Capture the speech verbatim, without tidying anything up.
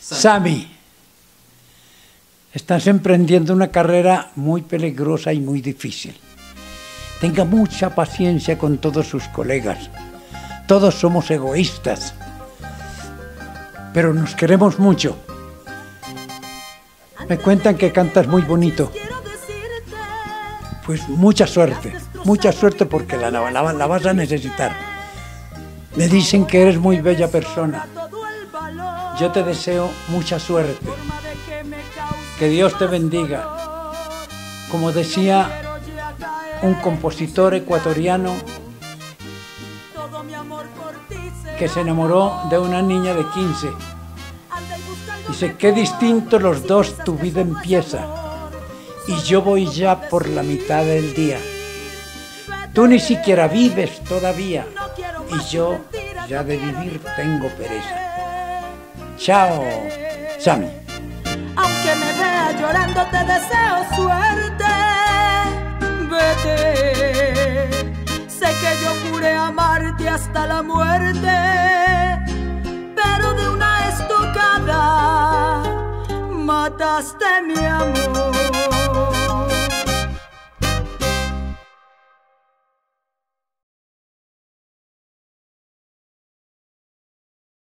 Sammy, estás emprendiendo una carrera muy peligrosa y muy difícil. Tenga mucha paciencia con todos sus colegas. Todos somos egoístas, pero nos queremos mucho. Me cuentan que cantas muy bonito. Pues mucha suerte, mucha suerte porque la, la, la vas a necesitar. Me dicen que eres muy bella persona. Yo te deseo mucha suerte. Que Dios te bendiga. Como decía un compositor ecuatoriano que se enamoró de una niña de quince. Dice, qué distinto los dos tu vida empieza y yo voy ya por la mitad del día. Tú ni siquiera vives todavía y yo ya de vivir tengo pereza. Chao, Sammy. Aunque me veas llorando te deseo suerte. Vete, sé que yo juré amarte hasta la muerte, pero de una estocada mataste mi amor.